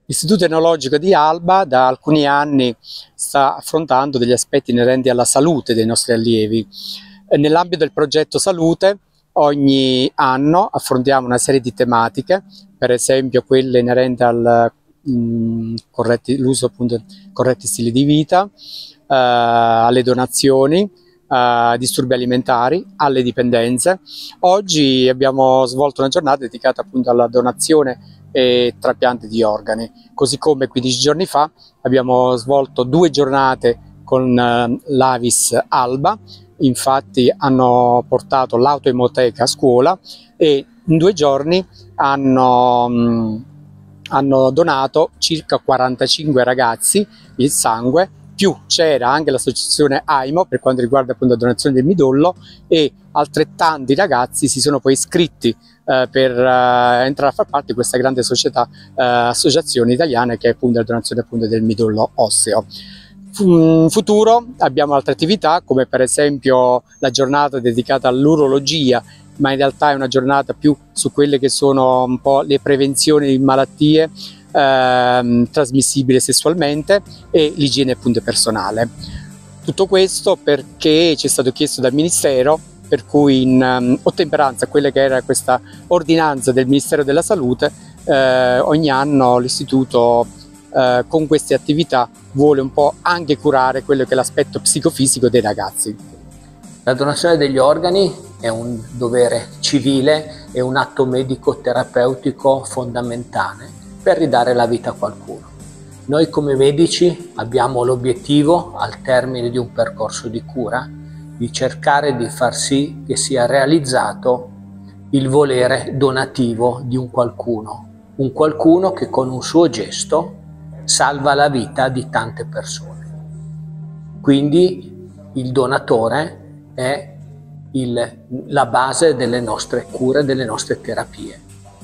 L'Istituto Enologico di Alba da alcuni anni sta affrontando degli aspetti inerenti alla salute dei nostri allievi. Nell'ambito del progetto Salute ogni anno affrontiamo una serie di tematiche, per esempio quelle inerenti all'uso corretti stili di vita, alle donazioni, disturbi alimentari, alle dipendenze. Oggi abbiamo svolto una giornata dedicata appunto alla donazione e trapianti di organi, così come 15 giorni fa abbiamo svolto 2 giornate con l'Avis Alba. Infatti hanno portato l'autoemoteca a scuola e in 2 giorni hanno donato circa 45 ragazzi il sangue, più c'era anche l'associazione AIMO per quanto riguarda appunto la donazione del midollo, e altrettanti ragazzi si sono poi iscritti per entrare a far parte di questa grande società, associazione italiana, che è appunto la donazione appunto del midollo osseo. In futuro abbiamo altre attività, come per esempio la giornata dedicata all'urologia, ma in realtà è una giornata più su quelle che sono un po' le prevenzioni di malattie trasmissibili sessualmente e l'igiene appunto personale. Tutto questo perché ci è stato chiesto dal Ministero, per cui in ottemperanza a quella che era questa ordinanza del Ministero della Salute, ogni anno l'Istituto con queste attività vuole un po' anche curare quello che è l'aspetto psicofisico dei ragazzi. La donazione degli organi è un dovere civile e un atto medico-terapeutico fondamentale per ridare la vita a qualcuno. Noi come medici abbiamo l'obiettivo, al termine di un percorso di cura, di cercare di far sì che sia realizzato il volere donativo di un qualcuno che con un suo gesto salva la vita di tante persone. Quindi il donatore è la base delle nostre cure, delle nostre terapie.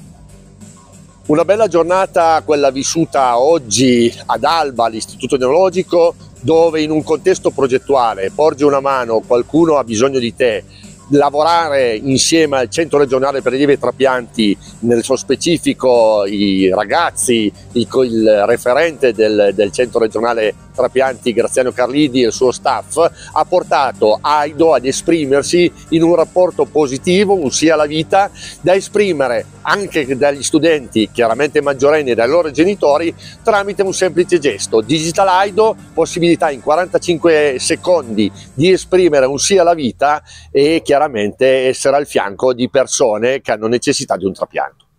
Una bella giornata quella vissuta oggi ad Alba, all'Istituto Enologico, dove in un contesto progettuale porgi una mano, qualcuno ha bisogno di te, lavorare insieme al Centro Regionale per Allievi e Trapianti, nel suo specifico i ragazzi, il referente del Centro Regionale Trapianti Graziano Carlidi e il suo staff, ha portato AIDO ad esprimersi in un rapporto positivo, un sì alla vita, da esprimere anche dagli studenti, chiaramente maggiorenni, e dai loro genitori, tramite un semplice gesto. Digital AIDO, possibilità in 45 secondi di esprimere un sì alla vita e chiaramente essere al fianco di persone che hanno necessità di un trapianto.